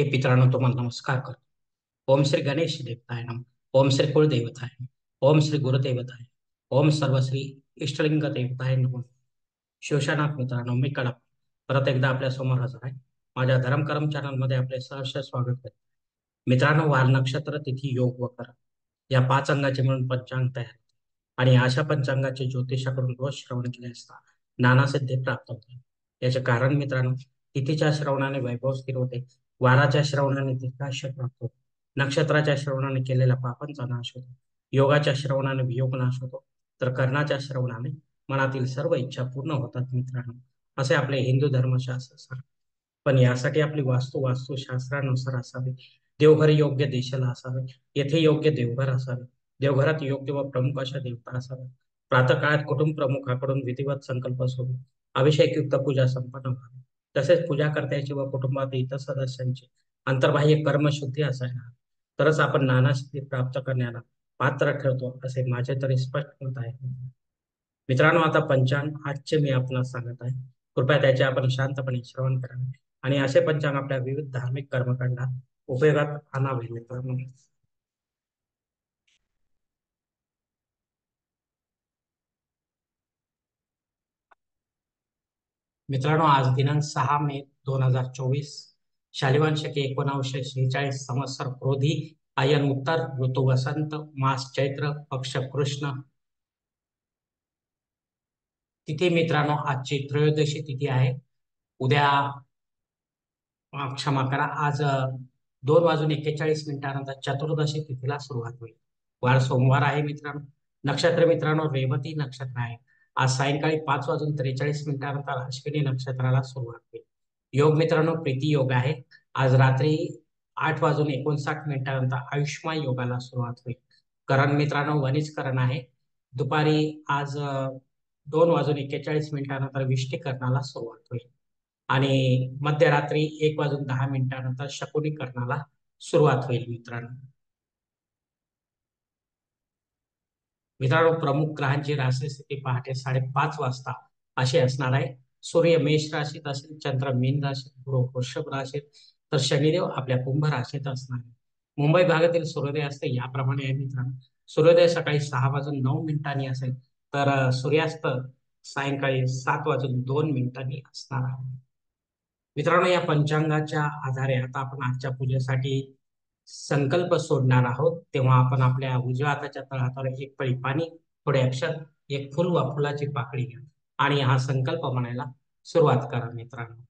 हे पितरांनो तुम्हाला नमस्कार करतो. ओम श्री गणेश देवताय नम. ओम श्री कुलदेवताय नम. ओम श्री गुरुदेवताय. ओम सर्वश्री इष्टलिंग देवताय नमः. शिवशानाथ मित्रांनो, मी कडप परत एकदा आपल्या समोर हजर आहे. माझ्या धर्मकरम चॅनल मध्ये आपले सहर्ष स्वागत करतो. मित्रांनो, वार नक्षत्र तिथी योग व करा या 5 अंगाचे मिळून पंचांग तयार होते आणि अशा पंचांगाचे ज्योतिषाकडून रोज श्रवण केले असता नानासिद्धी प्राप्त होते. याचे कारण मित्रांनो, तिथीच्या श्रवणाने वैभव स्थिर होते, वाराच्या श्रवणाने दीर्घायुष्य प्राप्त होते, नक्षत्राच्या श्रवणाने केलेला पापांचा नाश होतो, योगाच्या श्रवणाने वियोग नाश होतो, तर कर्णाच्या श्रवणाने मनातील सर्व इच्छा पूर्ण होतात मित्रांनो, असे आपले हिंदू धर्मशास्त्र सांगते. पण यासाठी आपली वास्तुशास्त्रानुसार असावी. देवघर योग्य दिशेला असावे, येथे योग्य देवघर असावे, देवघरात योग्य व प्रमुख अशा देवता असाव्या. प्रातःकाळात कुटुंब प्रमुखाकडून विधिवत संकल्प सोडून अभिषेकयुक्त पूजा संपन्न व्हावी. तसेच पूजाकर्त्याची व कुटुंबातील इतर सदस्यांची अंतर्बाह्य कर्मशुद्धी असायला हवी. तरच आपण नाना सिद्धी प्राप्त करण्याला पात्र ठरतो, असे माझे तरी स्पष्ट मत आहे. मित्रांनो, आता पंचांग आजचे मी आपणास सांगत आहे. कृपया त्याचे आपण शांतपणे श्रवण करावे आणि असे पंचांग आपल्या विविध धार्मिक कर्मकांडात उपयोगात आणावे मित्रांनो. मित्रांनो, आज दिनांक 6 मे 2024, शालिवान शके 1946 संवत्सर क्रोधी आयन उत्तर ऋतू वसंत मास चैत्र पक्ष कृष्ण तिथी मित्रांनो आजची त्रयोदशी तिथी आहे. उद्या क्षमा करा, आज 2:41 चतुर्दशी तिथीला सुरुवात होईल. वार सोमवार आहे मित्रांनो. नक्षत्र मित्रांनो रेवती नक्षत्र आहे. आज सायंकाळी 5:43 अश्विनी नक्षत्राला सुरुवात होईल. योग मित्रांनो प्रीती योग आहे. आज रात्री 8:59 आयुष्मान योगाला सुरुवात होईल. करण मित्रांनो वनिज करण आहे. दुपारी आज 2:41 विष्टी करणाला सुरुवात होईल आणि मध्यरात्री 1:10 शकुनी करणाला सुरुवात होईल मित्रांनो. मित्रांनो, प्रमुख ग्रहांची राशी स्थिती पहाटे 5:30 वाजता अशी असणार आहे. सूर्य मेष राशीत असेल, चंद्र मीन राशीत, गुरु वृषभ राशीत, तर शनिदेव आपल्या कुंभ राशीत असणार आहे. मुंबई भागातील सूर्योदय असते याप्रमाणे आहे मित्रांनो. सूर्योदय सकाळी 6:09 असेल, तर सूर्यास्त सायंकाळी 7:02 असणार आहे. मित्रांनो, या पंचांगाच्या आधारे आता आपण आजच्या पूजेसाठी संकल्प सोडणार आहोत. तेव्हा आपण आपल्या उजव्या हाताच्या तळहातावर एक पळी पाणी, थोडे अक्षर, एक फुल वा फुलाची पाकळी घ्या आणि हा संकल्प म्हणायला सुरुवात करा मित्रांनो.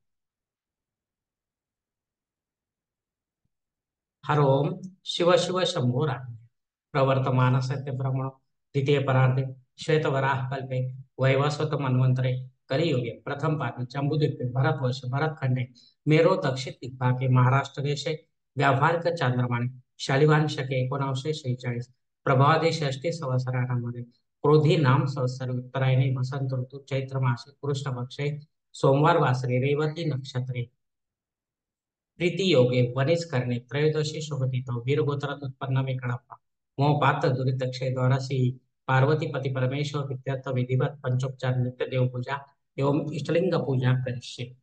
हर ओम शिव शिव शंभो राम. प्रवर्तमान सत्य ब्रह्मण द्वितीय परार्धे श्वेतवराह कल्पे वैवस्वत मन्वंतरे कलियुगे प्रथम पाद जम्बूद्वीपे भरतवर्ष भरतखंडे मेरो दक्षिण दिग्भागे महाराष्ट्र देशे व्यावहारिक चांद्रमाने शालिवान शके 1946 प्रभावादी षष्टी संवत्सरामध्ये क्रोधी नाम संवत्सर उत्तरायणे वसंत ऋतू चैत्र मासे कृष्ण पक्षे सोमवार वासरे रेवती नक्षत्रे प्रीती योगे वनिज करणे त्रयोदशी शुभतिथौ वीरगोत्रात उत्पन्न में कड़प्पा मोह पात्र दुरित क्षय द्वारासी पार्वती पति परमेश्वर विद्यार्थ विधिवत पंचोपचार नित्य देव पूजा एवं इष्टलिंग पूजा करिष्ये.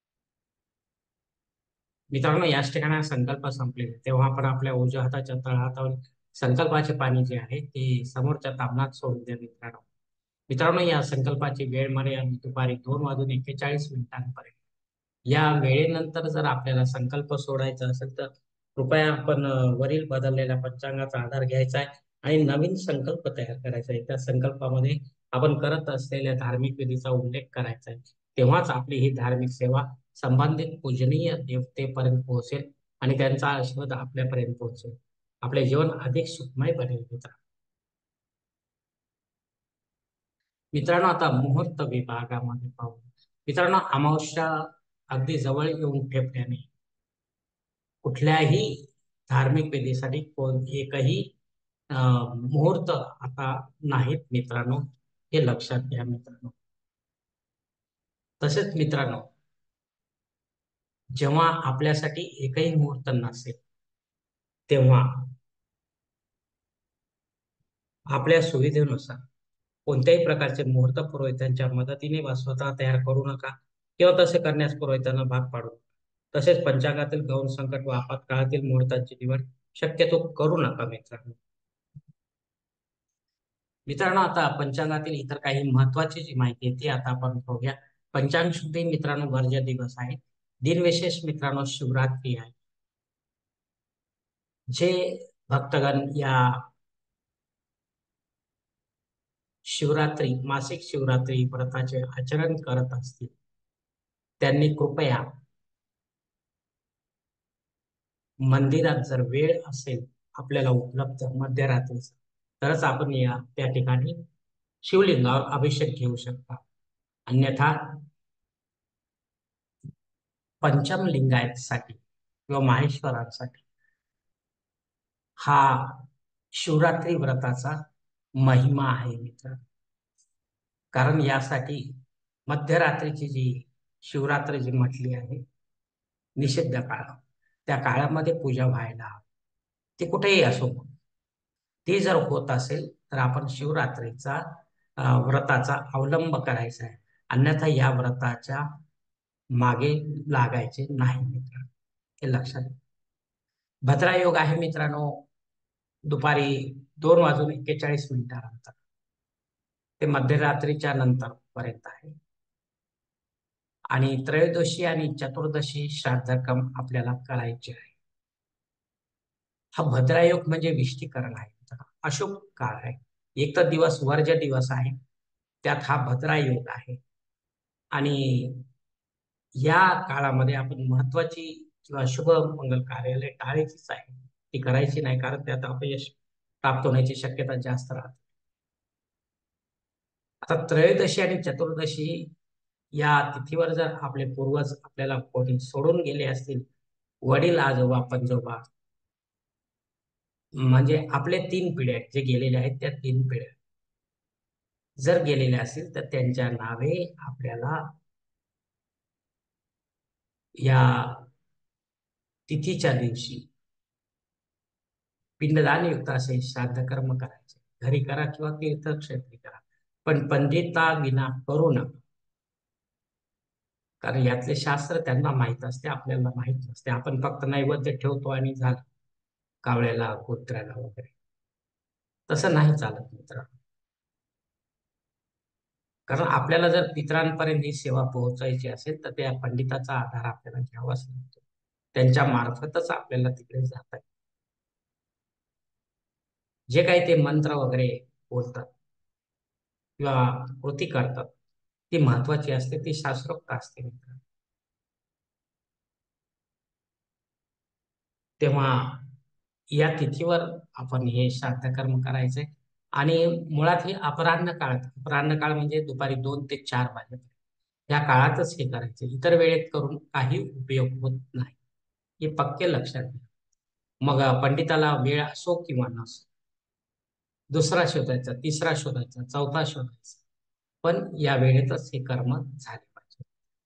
मित्रांनो, याच ठिकाणी संकल्प संपले तेव्हा आपण आपल्या उजव्या हाताच्या तळहातावर संकल्पाचे पाणी जे आहे ते समोरच्या तामणात सोडून द्या मित्रांनो. मित्रांनो, या संकल्पाची वेळ मर्यादा दुपारी 2:41 या वेळेनंतर जर आपल्याला संकल्प सोडायचा असेल तर कृपया आपण वरील बदललेल्या पंचांगाचा आधार घ्यायचा आहे आणि नवीन संकल्प तयार करायचा आहे. त्या संकल्पामध्ये आपण करत असलेल्या धार्मिक विधीचा उल्लेख करायचा आहे. तेव्हाच आपली ही धार्मिक सेवा संबंधित पूजनीय देवतेपर्यंत पोहोचेल आणि त्यांचा आशीर्वाद आपल्यापर्यंत पोहोचेल. आपले जीवन अधिक सुखमय बनेल मित्रांनो, आता मुहूर्त विभागामध्ये पाहू. मित्रांनो, अमावस्या अगदी जवळ येऊन ठेपल्याने कुठल्याही धार्मिक विधीसाठी एकही मुहूर्त आता नाहीत मित्रांनो, हे लक्षात घ्या मित्रांनो. तसेच मित्रांनो, जेव्हा आपल्यासाठी एकही मुहूर्त नसेल तेव्हा आपल्या सुविधेनुसार कोणत्याही प्रकारचे मुहूर्त पुरोहितांच्या मदतीने वा स्वतः तयार करू नका किंवा तसे करण्यास पुरोहितांना भाग पाडू नका. तसेच पंचांगातील गौण संकट व आपत्काळातील मुहूर्ताची निवड शक्यतो करू नका मित्रांनो. मित्रांनो, आता पंचांगातील इतर काही महत्वाची जी माहिती आहे ती आता आपण पाहूया. पंचांग शुद्धी मित्रांनो वर्ज्य दिवस आहे. दिनविशेष मित्रांनो शिवरात्री आहे. जे भक्तगण या शिवरात्री मासिक शिवरात्री व्रताचे आचरण करत असतील त्यांनी कृपया मंदिरात जर वेळ असेल आपल्याला उपलब्ध मध्यरात्रीचा तरच आपण त्या ठिकाणी शिवलिंगावर अभिषेक घेऊ शकता. अन्यथा पंचम लिंगायतसाठी किंवा माहेश्वरांसाठी हा शिवरात्री व्रताचा महिमा आहे मित्र. कारण यासाठी मध्यरात्रीची जी शिवरात्री जी म्हटली आहे निषिद्ध काळ, त्या काळामध्ये पूजा व्हायला हवी. ती कुठेही असो, ती जर होत असेल तर आपण शिवरात्रीचा व्रताचा अवलंब करायचा आहे. अन्यथा या व्रताच्या मागे लागायचे नाही मित्र, हे लक्षात घ्या. भद्रा योग आहे मित्रांनो दुपारी 2:41 ते मध्यरात्रीच्या नंतर पर्यंत आहे. आणि त्रयोदशी आणि चतुर्दशी श्राद्धकर्म आपल्याला करायचे आहे. हा भद्रायोग म्हणजे विष्टीकरण आहे, अशुभ काळ आहे. एक तर दिवस वर्ज्य दिवस आहे, त्यात हा भद्रायोग आहे. आणि या काळामध्ये आपण महत्वाची किंवा शुभ मंगल कार्यालय टाळायचीच आहे, ती करायची नाही, कारण त्यात अपयश प्राप्त होण्याची शक्यता जास्त राहते. आता त्रयोदशी आणि चतुर्दशी या तिथीवर जर आपले पूर्वज आपल्याला कोणी सोडून गेले असतील, वडील आजोबा पंजोबा, म्हणजे आपले 3 पिढ्या जे गेलेले आहेत त्या 3 पिढ्या जर गेलेल्या असतील तर त्यांच्या नावे आपल्याला या तिथीच्या दिवशी पिंडदान युक्त असे श्राद्ध कर्म करायचे. घरी करा किंवा तीर्थक्षेत्री करा, पण पंडिता विना करू नका. कारण यातले शास्त्र त्यांना माहित असते, आपल्याला माहित नसते. आपण फक्त नैवेद्य ठेवतो आणि झालं, कावळ्याला कुत्र्याला वगैरे. तसं नाही चालत मित्र. कारण आपल्याला जर पितरांपर्यंत ही सेवा पोहोचायची असेल तर त्या पंडिताचा आधार आपल्याला घ्यावाच लागतो. त्यांच्या मार्फतच आपल्याला तिकडे जाता येईल. जे काही ते मंत्र वगैरे बोलतात किंवा कृती करतात ती महत्वाची असते, ती शास्त्रोक्त असते मित्र. तेव्हा या तिथीवर आपण हे श्राद्ध कर्म करायचंय. आणि मुळात हे अपराह्न काळ म्हणजे दुपारी 2 ते 4 वाजेपर्यंत या काळातच हे करायचे. इतर वेळेत करून काही उपयोग होत नाही, हे पक्के लक्षात घ्या. मग पंडिताला वेळ असो किंवा नसो, दुसरा शोधायचा, तिसरा शोधायचा, चौथा शोधायचा, पण या वेळेतच हे कर्म झाले पाहिजे.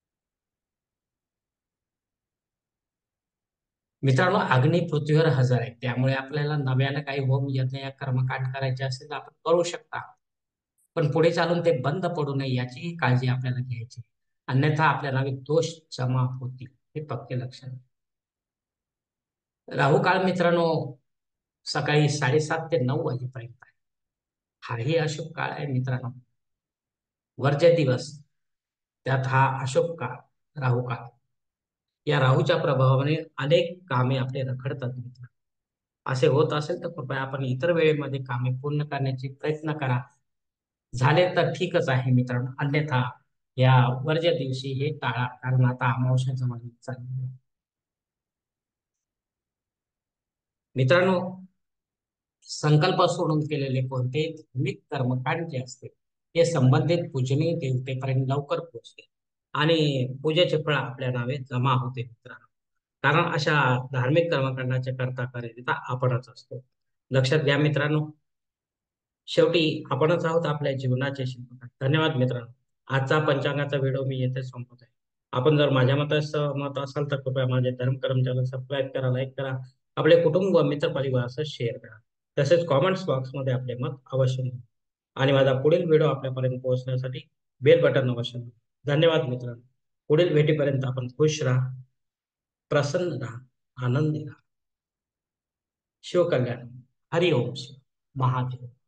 मित्रांनो, अग्नी पृथ्वीवर हजर आहे, त्यामुळे आपल्याला नव्यानं काही होम यज्ञ या कर्मकांड करायचे असेल तर आपण करू शकता. पण पुढे चालून ते बंद पडू नये याचीही काळजी आपल्याला घ्यायची. अन्यथा आपल्या नावे दोष जमा होतील, हे पक्के लक्षात घ्या. राहू काळ मित्रांनो सकाळी 7:30 ते 9 वाजेपर्यंत आहे. हाही अशुभ काळ आहे मित्रांनो. वर्ज्य दिवस, त्यात हा अशुभ काळ, राहू काळ. या राहूच्या प्रभावाने अनेक कामे आपले रखडतात मित्र. असे होत असेल तर कृपया आपण इतर वेळेमध्ये कामे पूर्ण करण्याचे प्रयत्न करा. झाले तर ठीकच आहे मित्रांनो, अन्यथा या वर्ज्य दिवशी हे टाळा, कारण आता अमावस्या जवळ येत चालली आहे. मित्रांनो, संकल्प सोडून केलेले कोणतेही धार्मिक कर्मकांड जे असते ते संबंधित पूजनीय देवतेपर्यंत लवकर पोहोचते आणि पूजेचे फळ आपल्या नावे जमा होते मित्रांनो. कारण अशा धार्मिक कर्मकांडाच्या करता करिता आपणच असतो. लक्षात घ्या मित्रांनो. शेवटी आपणच आहोत आपल्या जीवनाचे शिल्पकार. धन्यवाद मित्रांनो. आजचा पंचांगाचा व्हिडिओ मी येथे संपवत आहे. आपण जर माझ्या मतास सहमत असाल तर कृपया माझे धर्मकर्म चॅनल सबस्क्राईब करा, लाईक करा, आपले कुटुंब व मित्र परिवारासह शेअर करा. तसेच कॉमेंट्स बॉक्समध्ये आपले मत अवश्य नोंदवा आणि माझा पुढील व्हिडिओ आपल्यापर्यंत पोहोचण्यासाठी बेल बटन अवश्य दाबा. धन्यवाद मित्रांनो. पुढील भेटीपर्यंत आपण खुश राहा. प्रसन्न राहा, आनंदी राहा. शिवकल्याण. हरि ओम शिव महादेव.